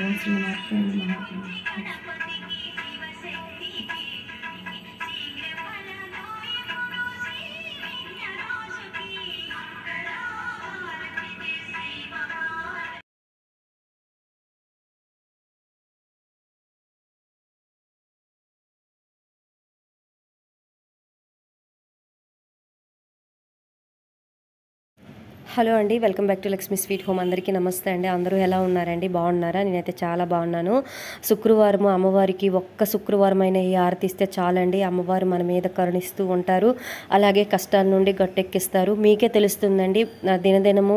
ఓం Shri Narayana Mahatma. Hello అండి, welcome back to Lakshmi sweet home. అందరికీ నమస్తే అండి. అందరూ ఎలా ఉన్నారండి? బాగున్నారా? నేనైతే చాలా బాగున్నాను. శుక్రవారం అమ్మవారికి ఒక్క శుక్రవారం అయినా ఈ హారతి ఇస్తే చాలండి, అమ్మవారు మన మీద కరుణిస్తూ ఉంటారు. అలాగే కష్టాల నుండి గట్టెక్కిస్తారు. మీకే తెలుస్తుందండి దినదినము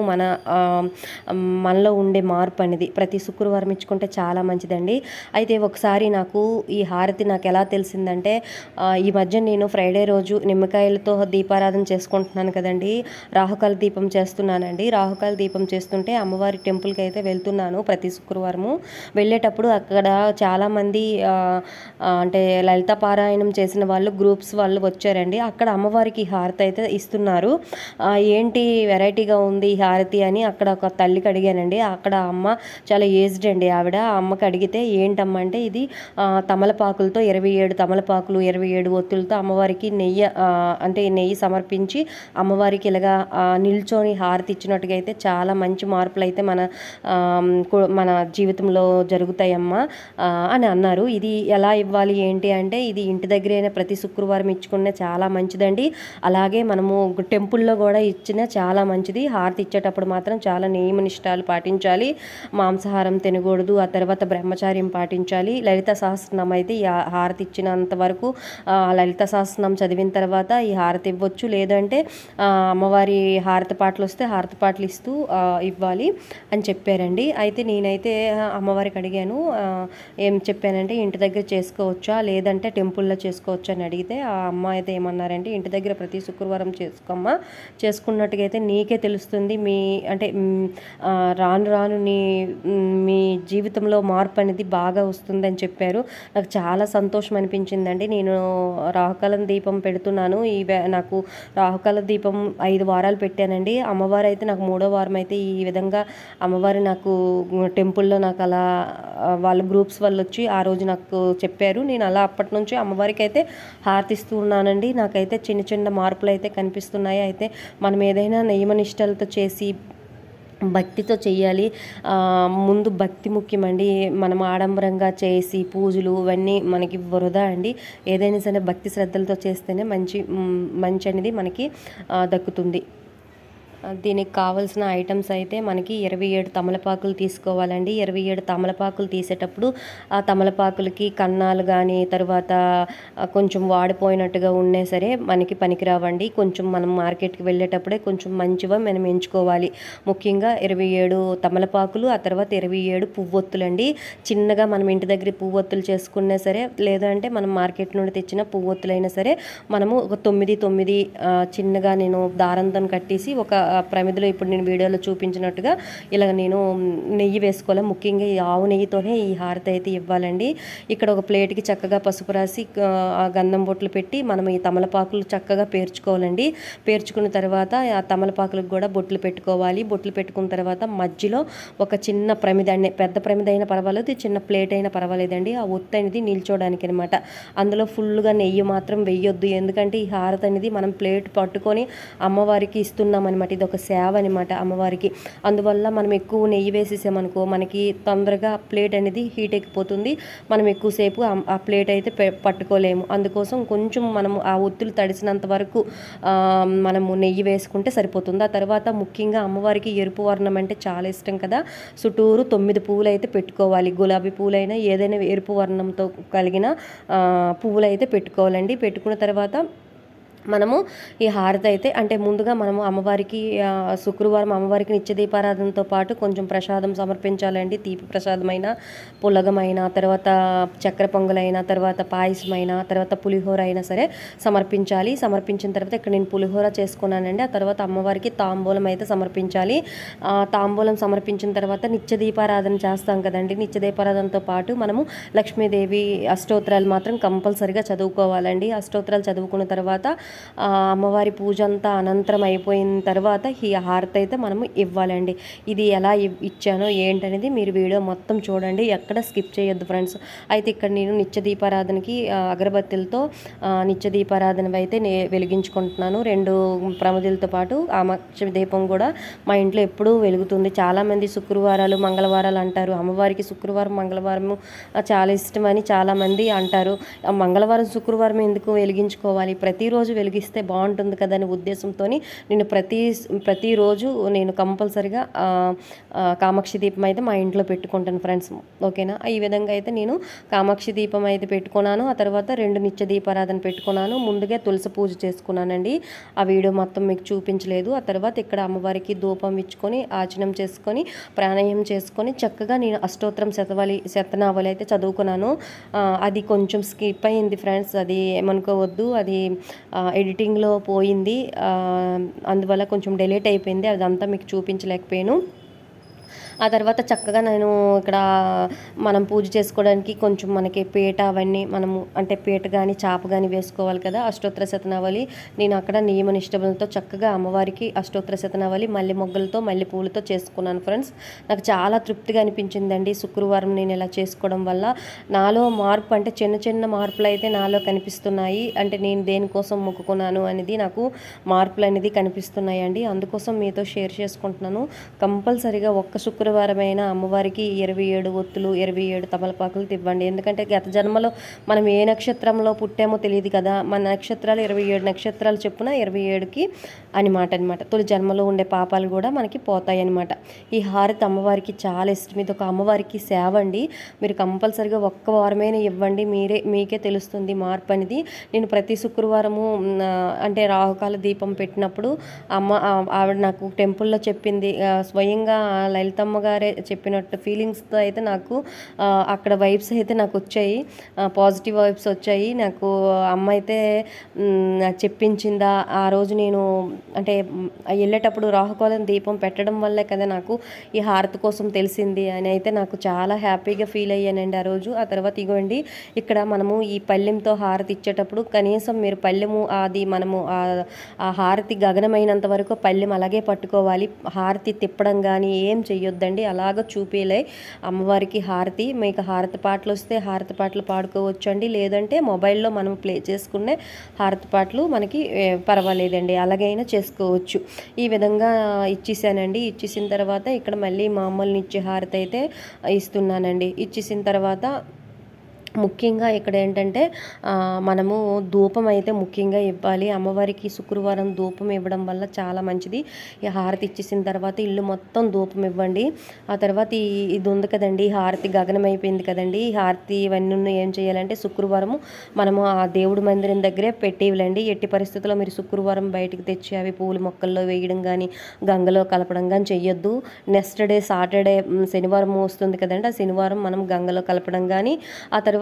మనలో ఉండే మార్పు అనేది. ప్రతి శుక్రవారం ఇచ్చుకుంటే చాలా మంచిదండి. అయితే ఒకసారి ఈ హారతి నాకు ఎలా తెలిసిందంటే, ఈ మధ్య నేను ఫ్రైడే రోజు నిమ్మకాయలతో దీపారాధన చేసుకుంటున్నాను కదండి. రాహుకాల దీపం చేస్తున్నానండి. రాహుకాల దీపం చేస్తుంటే అమ్మవారి టెంపుల్కి అయితే వెళ్తున్నాను ప్రతి శుక్రవారము. వెళ్ళేటప్పుడు అక్కడ చాలామంది అంటే లలిత పారాయణం చేసిన వాళ్ళు, గ్రూప్స్ వాళ్ళు వచ్చారండి. అక్కడ అమ్మవారికి హారతి అయితే ఇస్తున్నారు. ఏంటి వెరైటీగా ఉంది ఈ హారతి అని అక్కడ ఒక తల్లికి అడిగానండి. అక్కడ అమ్మ చాలా ఏజ్డ్ అండి ఆవిడ. ఆ అమ్మకి అడిగితే ఏంటమ్మా అంటే, ఇది తమలపాకులతో 27 తమలపాకులు 27 ఒత్తులతో అమ్మవారికి నెయ్యి సమర్పించి అమ్మవారికి ఇలాగా నిల్చొని హారతి ఇచ్చినట్టుగా అయితే చాలా మంచి మార్పులు అయితే మన జీవితంలో జరుగుతాయమ్మా అని అన్నారు. ఇది ఎలా ఇవ్వాలి ఏంటి అంటే, ఇది ఇంటి దగ్గరైనా ప్రతి శుక్రవారం ఇచ్చుకునే చాలా మంచిదండి. అలాగే మనము టెంపుల్లో కూడా ఇచ్చినా చాలా మంచిది. హారతి ఇచ్చేటప్పుడు మాత్రం చాలా నియమ నిష్ఠాలు పాటించాలి. మాంసాహారం తినకూడదు. ఆ తర్వాత బ్రహ్మచార్యం పాటించాలి. లలిత సహస్రనామం అయితే ఈ హారతి ఇచ్చినంత వరకు లలిత సహస్రనామం చదివిన తర్వాత ఈ హారతి ఇవ్వచ్చు. లేదంటే అమ్మవారి హారతి పాటలు వస్తే హారతి పాటలు ఇస్తూ ఇవ్వాలి అని చెప్పారండి. అయితే నేనైతే అమ్మవారికి అడిగాను. ఏం చెప్పానంటే, ఇంటి దగ్గర చేసుకోవచ్చా లేదంటే టెంపుల్లో చేసుకోవచ్చా అని అడిగితే ఆ అమ్మ అయితే ఏమన్నారంటే, ఇంటి దగ్గర ప్రతి శుక్రవారం చేసుకోమ్మా, చేసుకున్నట్టుగా అయితే నీకే తెలుస్తుంది. రాను రాను మీ జీవితంలో మార్పు అనేది బాగా వస్తుందని చెప్పారు. నాకు చాలా సంతోషం అనిపించిందండి. నేను రాహుకాలం దీపం పెడుతున్నాను. నాకు రాహుకాల దీపం 5 వారాలు పెట్టానండి. అమ్మవారు అయితే నాకు 3వ వారం అయితే ఈ విధంగా అమ్మవారు నాకు టెంపుల్లో నాకు అలా వాళ్ళ గ్రూప్స్ వాళ్ళు వచ్చి ఆ రోజు నాకు చెప్పారు. నేను అలా అప్పటి నుంచి అమ్మవారికి అయితే హారతిస్తూ ఉన్నానండి. నాకైతే చిన్న చిన్న మార్పులు అయితే కనిపిస్తున్నాయి. అయితే మనం ఏదైనా నియమనిష్టలతో చేసి భక్తితో చెయ్యాలి. ముందు భక్తి ముఖ్యమండి. మనం ఆడంబరంగా చేసి పూజలు ఇవన్నీ మనకి వృధా అండి. ఏదైనా సరే భక్తి శ్రద్ధలతో చేస్తేనే మంచి అనేది మనకి దక్కుతుంది. దీనికి కావాల్సిన ఐటమ్స్ అయితే మనకి 27 తమలపాకులు తీసుకోవాలండి. 27 తమలపాకులు తీసేటప్పుడు ఆ తమలపాకులకి కన్నాలు కానీ తర్వాత కొంచెం వాడిపోయినట్టుగా ఉన్నా సరే మనకి పనికిరావండి. కొంచెం మనం మార్కెట్కి వెళ్ళేటప్పుడే కొంచెం మంచిగా మనం ఎంచుకోవాలి. ముఖ్యంగా 27 తమలపాకులు, ఆ తర్వాత 27 పువ్వొత్తులండి. చిన్నగా మనం ఇంటి దగ్గర పువ్వొత్తులు చేసుకున్నా సరే, లేదంటే మనం మార్కెట్ నుండి తెచ్చిన పువ్వొత్తులైనా సరే మనము ఒక 9 చిన్నగా నేను దారంతో కట్టేసి ఒక ప్రమిదలో ఇప్పుడు నేను వీడియోలో చూపించినట్టుగా ఇలా నేను నెయ్యి వేసుకోవాలి. ముఖ్యంగా ఈ ఆవు నెయ్యితోనే ఈ హారతి అయితే ఇవ్వాలండి. ఇక్కడ ఒక ప్లేట్కి చక్కగా పసుపు రాసి గంధం బొట్లు పెట్టి మనం ఈ తమలపాకులు చక్కగా పేర్చుకోవాలండి. పేర్చుకున్న తర్వాత ఆ తమలపాకులకు కూడా బొట్లు పెట్టుకోవాలి. బొట్లు పెట్టుకున్న తర్వాత మధ్యలో ఒక చిన్న ప్రమిద, పెద్ద ప్రమిద అయినా పర్వాలేదు, చిన్న ప్లేట్ అయినా పర్వాలేదండి. ఆ ఒత్తు అనేది నిల్చోడానికి అనమాట. అందులో ఫుల్గా నెయ్యి మాత్రం వెయ్యొద్దు. ఎందుకంటే ఈ హారతి అనేది మనం ప్లేట్ పట్టుకొని అమ్మవారికి ఇస్తున్నాం అనమాట. ఇది ఒక సేవ అనమాట అమ్మవారికి. అందువల్ల మనం ఎక్కువ నెయ్యి వేసేసామనుకో మనకి తొందరగా ప్లేట్ అనేది హీట్ ఎక్కిపోతుంది. మనం ఎక్కువసేపు ఆ ప్లేట్ అయితే పట్టుకోలేము. అందుకోసం కొంచెం మనము ఆ ఒత్తులు తడిసినంత వరకు మనము నెయ్యి వేసుకుంటే సరిపోతుంది. ఆ తర్వాత ముఖ్యంగా అమ్మవారికి ఎరుపు వర్ణం అంటే చాలా ఇష్టం కదా. చుట్టూరు 9 పువ్వులు అయితే పెట్టుకోవాలి. గులాబీ పువ్వులైనా ఏదైనా ఎరుపు వర్ణంతో కలిగిన పువ్వులు అయితే పెట్టుకోవాలండి. పెట్టుకున్న తర్వాత మనము ఈ హారతి అయితే అంటే ముందుగా మనము అమ్మవారికి శుక్రవారం అమ్మవారికి నిత్య దీపారాధనతో పాటు కొంచెం ప్రసాదం సమర్పించాలండి. తీపి ప్రసాదమైన, పులగమైన, తర్వాత చక్కెర పొంగలైన, తర్వాత పాయసమైన, తర్వాత పులిహోర అయినా సరే సమర్పించాలి. సమర్పించిన తర్వాత ఇక్కడ నేను పులిహోర చేసుకున్నానండి. ఆ తర్వాత అమ్మవారికి తాంబూలం అయితే సమర్పించాలి. తాంబూలం సమర్పించిన తర్వాత నిత్య దీపారాధన చేస్తాం కదండి. నిత్య దీపారాధనతో పాటు మనము లక్ష్మీదేవి అష్టోత్తరాలు మాత్రం కంపల్సరిగా చదువుకోవాలండి. అష్టోత్తరాలు చదువుకున్న తర్వాత అమ్మవారి పూజ అంతా అనంతరం అయిపోయిన తర్వాత ఈ హారతి అయితే మనము ఇవ్వాలండి. ఇది ఎలా ఇచ్చానో ఏంటనేది మీరు వీడియో మొత్తం చూడండి, ఎక్కడ స్కిప్ చేయొద్దు ఫ్రెండ్స్. అయితే ఇక్కడ నేను నిత్య దీపారాధనకి అగరబత్తులతో నిత్య దీపారాధన అయితే వెలిగించుకుంటున్నాను. 2 ప్రమిదలతో పాటు కామాక్షి దీపం కూడా మా ఇంట్లో ఎప్పుడూ వెలుగుతుంది. చాలామంది శుక్రవారాలు మంగళవారాలు అంటారు. అమ్మవారికి శుక్రవారం మంగళవారం చాలా ఇష్టమని చాలామంది అంటారు. మంగళవారం శుక్రవారం ఎందుకు వెలిగించుకోవాలి, ప్రతిరోజు వెలిగిస్తే బాగుంటుంది కదా అనే ఉద్దేశంతో నేను ప్రతిరోజు నేను కంపల్సరిగా కామాక్షి దీపం అయితే మా ఇంట్లో పెట్టుకుంటాను ఫ్రెండ్స్. ఓకేనా, ఈ విధంగా అయితే నేను కామాక్షి దీపం అయితే పెట్టుకున్నాను. ఆ తర్వాత 2 నిత్య దీపారాధన పెట్టుకున్నాను. ముందుగా తులసి పూజ చేసుకున్నానండి. ఆ వీడియో మొత్తం మీకు చూపించలేదు. ఆ తర్వాత ఇక్కడ అమ్మవారికి ధూపం ఇచ్చుకొని ఆచనం చేసుకొని ప్రాణాయామం చేసుకొని చక్కగా నేను అష్టోత్తరం శతనావళి అయితే చదువుకున్నాను. అది కొంచెం స్కిప్ అయింది ఫ్రెండ్స్, అది ఏమనుకోవద్దు, అది ఎడిటింగ్లో పోయింది, అందువల్ల కొంచెం డిలీట్ అయిపోయింది. అదంతా మీకు చూపించలేకపోయాను. ఆ తర్వాత చక్కగా నేను ఇక్కడ మనం పూజ చేసుకోవడానికి కొంచెం మనకి పీట అవన్నీ మనము అంటే పీట కానీ చాప కానీ వేసుకోవాలి కదా. అష్టోత్తర శతనావళి నేను అక్కడ నియమ నిష్టలతో చక్కగా అమ్మవారికి అష్టోత్తర శతనావళి మల్లె మొగ్గలతో మల్లె పూలతో చేసుకున్నాను ఫ్రెండ్స్. నాకు చాలా తృప్తిగా అనిపించిందండి శుక్రవారం నేను ఇలా చేసుకోవడం వల్ల. నాలో మార్పు అంటే చిన్న చిన్న మార్పులు అయితే నాలో కనిపిస్తున్నాయి. అంటే నేను దేనికోసం మొక్కుకున్నాను అనేది నాకు మార్పులు అనేది కనిపిస్తున్నాయండి. అందుకోసం మీతో షేర్ చేసుకుంటున్నాను. కంపల్సరిగా ఒక్క శుక్రవారమైన అమ్మవారికి 27 ఒత్తులు 27 తమలపాకులు ఇవ్వండి. ఎందుకంటే గత జన్మలో మనం ఏ నక్షత్రంలో పుట్టామో తెలియదు కదా. మన నక్షత్రాలు 27 నక్షత్రాలు చెప్పున 27కి అనమాట. తొలి జన్మలో ఉండే పాపాలు కూడా మనకి పోతాయి అనమాట. ఈ హారతి అమ్మవారికి చాలా ఇష్టం. ఇది ఒక అమ్మవారికి సేవ అండి. మీరు కంపల్సరిగా ఒక్క వారమైనా ఇవ్వండి, మీకే తెలుస్తుంది మార్పు అనేది. నేను ప్రతి శుక్రవారము అంటే రాహుకాల దీపం పెట్టినప్పుడు ఆవిడ నాకు టెంపుల్లో చెప్పింది, స్వయంగా లలితమ్మ గారే చెప్పినట్టు ఫీలింగ్స్తో అయితే నాకు అక్కడ వైబ్స్ అయితే నాకు వచ్చాయి, పాజిటివ్ వైబ్స్ వచ్చాయి. నాకు అమ్మ అయితే చెప్పించిందా ఆ రోజు నేను అంటే వెళ్ళేటప్పుడు రాహుకాలం దీపం పెట్టడం వల్లే కదా నాకు ఈ హారతి కోసం తెలిసింది అని అయితే నాకు చాలా హ్యాపీగా ఫీల్ అయ్యానండి ఆ రోజు. ఆ తర్వాత ఇగోండి ఇక్కడ మనము ఈ పళ్ళెంతో హారతి ఇచ్చేటప్పుడు కనీసం మీరు పళ్ళెము అది మనము ఆ హారతి గగనమైనంత వరకు పళ్ళెం అలాగే పట్టుకోవాలి. హారతి తిప్పడం కానీ ఏం చెయ్యొద్దండి, అలాగ చూపేలే అమ్మవారికి హారతి. మీకు హారతి పాటలు వస్తే హారతి పాటలు పాడుకోవచ్చు అండి, లేదంటే మొబైల్లో మనం ప్లే చేసుకునే హారతి పాటలు మనకి పర్వాలేదండి, అలాగైనా చేసుకోవచ్చు. ఈ విధంగా ఇచ్చేసానండి. ఇచ్చేసిన తర్వాత ఇక్కడ మళ్ళీ మామూలు నిత్య హారతి అయితే ఇస్తున్నానండి. ఇచ్చేసిన తర్వాత ముఖ్యంగా ఇక్కడ ఏంటంటే మనము ధూపం అయితే ముఖ్యంగా ఇవ్వాలి. అమ్మవారికి శుక్రవారం ధూపం ఇవ్వడం వల్ల చాలా మంచిది. ఈ హారతి ఇచ్చేసిన తర్వాత ఇల్లు మొత్తం ధూపం ఇవ్వండి. ఆ తర్వాత ఇది ఉంది కదండి, హారతి గగనం అయిపోయింది కదండి. ఈ హారతి ఇవన్నీ ఏం చేయాలంటే శుక్రవారము మనము ఆ దేవుడి మందిరం దగ్గరే పెట్టేవిలండి. ఎట్టి పరిస్థితుల్లో మీరు శుక్రవారం బయటికి తెచ్చి అవి పూల మొక్కల్లో వేయడం కానీ గంగలో కలపడం కానీ చెయ్యొద్దు. నెక్స్ట్ డే సాటర్డే శనివారం వస్తుంది కదండి, ఆ శనివారం మనం గంగలో కలపడం కానీ ఆ తర్వాత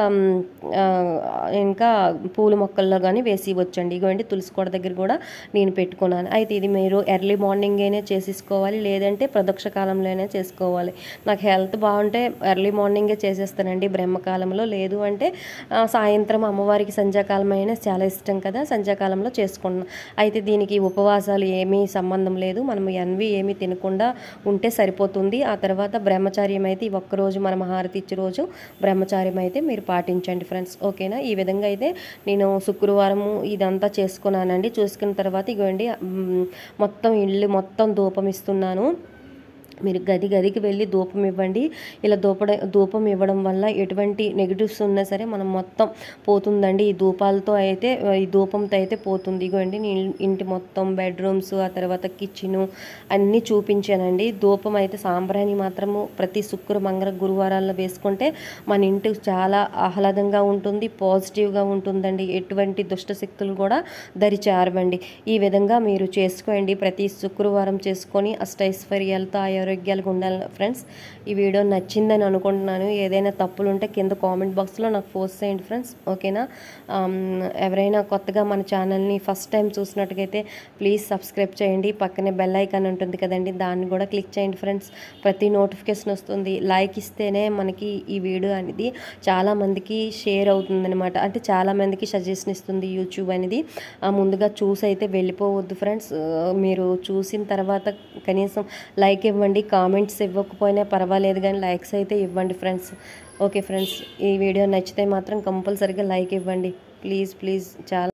ఇంకా పూల మొక్కల్లో కానీ వేసి వచ్చండి. ఇగోండి తులసి కోట దగ్గర కూడా నేను పెట్టుకున్నాను. అయితే ఇది మీరు ఎర్లీ మార్నింగ్ అయినా చేసేసుకోవాలి, లేదంటే ప్రదక్ష కాలంలోనే చేసుకోవాలి. నాకు హెల్త్ బాగుంటే ఎర్లీ మార్నింగే చేసేస్తానండి బ్రహ్మకాలంలో, లేదు అంటే సాయంత్రం అమ్మవారికి సంధ్యాకాలం అయినా చాలా ఇష్టం కదా, సంధ్యాకాలంలో చేసుకుంటున్నాం. అయితే దీనికి ఉపవాసాలు ఏమీ సంబంధం లేదు, మనము ఎన్వి ఏమీ తినకుండా ఉంటే సరిపోతుంది. ఆ తర్వాత బ్రహ్మచార్యం అయితే ఈ ఒక్కరోజు మనం హారతి ఇచ్చే రోజు బ్రహ్మచార్యం అయితే మీరు పాటించండి ఫ్రెండ్స్. ఓకేనా, ఈ విధంగా అయితే నేను శుక్రవారము ఇదంతా చేసుకున్నానండి. చూసుకున్న తర్వాత ఇగోండి మొత్తం ఇల్లు మొత్తం ధూపం ఇస్తున్నాను. మీరు గదికి వెళ్ళి ధూపం ఇవ్వండి. ఇలా ధూపం ఇవ్వడం వల్ల ఎటువంటి నెగిటివ్స్ ఉన్నా సరే మనం మొత్తం పోతుందండి. ఈ ధూపాలతో అయితే ఈ ధూపంతో అయితే పోతుంది. ఇగోండి నేను ఇంటి మొత్తం బెడ్రూమ్స్ ఆ తర్వాత కిచెను అన్నీ చూపించానండి. ధూపం అయితే సాంబ్రాణి మాత్రము ప్రతి శుక్ర మంగళ గురువారాల్లో వేసుకుంటే మన ఇంటి చాలా ఆహ్లాదంగా ఉంటుంది, పాజిటివ్గా ఉంటుందండి. ఎటువంటి దుష్ట శక్తులు కూడా దరిచేరవండి. ఈ విధంగా మీరు చేసుకోండి. ప్రతి శుక్రవారం చేసుకొని అష్టైశ్వర్యాలతో ఆయురారోగ్యాలుగా ఉండాలి ఫ్రెండ్స్. ఈ వీడియో నచ్చిందని అనుకుంటున్నాను. ఏదైనా తప్పులు ఉంటే కింద కామెంట్ బాక్స్లో నాకు పోస్ట్ చేయండి ఫ్రెండ్స్, ఓకేనా. ఎవరైనా కొత్తగా మన ఛానల్ని ఫస్ట్ టైం చూసినట్టుగైతే ప్లీజ్ సబ్స్క్రైబ్ చేయండి. పక్కనే బెల్ ఐకాన్ ఉంటుంది కదండి, దాన్ని కూడా క్లిక్ చేయండి ఫ్రెండ్స్. ప్రతి నోటిఫికేషన్ వస్తుంది. లైక్ ఇస్తేనే మనకి ఈ వీడియో అనేది చాలామందికి షేర్ అవుతుందన్నమాట. అంటే చాలామందికి సజెషన్ ఇస్తుంది యూట్యూబ్ అనేది. ముందుగా చూసి అయితే వెళ్ళిపోవద్దు ఫ్రెండ్స్. మీరు చూసిన తర్వాత కనీసం లైక్ ఇవ్వండి. కామెంట్స్ ఇవ్వకపోయినా పర్వాలేదు కానీ లైక్స్ అయితే ఇవ్వండి ఫ్రెండ్స్. ఓకే ఫ్రెండ్స్, ఈ వీడియో నచ్చితే మాత్రం కంపల్సరీగా లైక్ ఇవ్వండి ప్లీజ్. చాలా